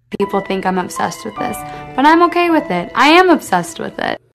People think I'm obsessed with this, but I'm okay with it. I am obsessed with it.